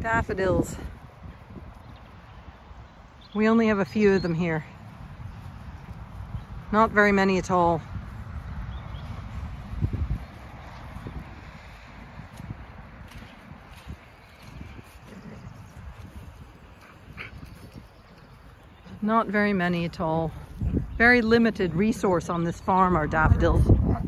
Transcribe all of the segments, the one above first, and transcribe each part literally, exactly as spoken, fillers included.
Daffodils. We only have a few of them here. Not very many at all. Not very many at all. Very limited resource on this farm are daffodils.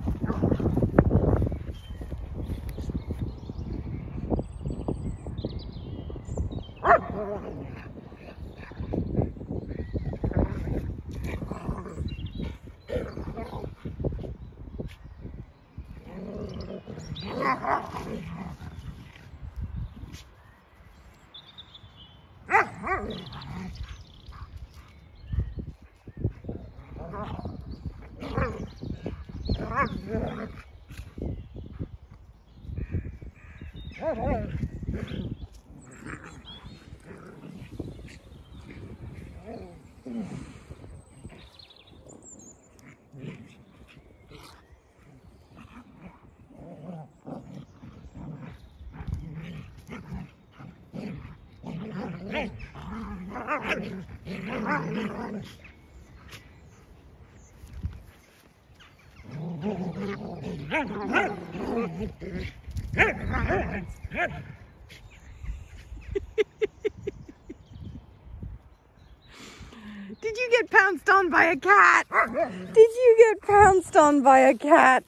Did you get pounced on by a cat? Did you get pounced on by a cat?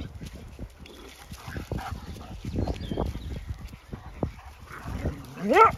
Yeah.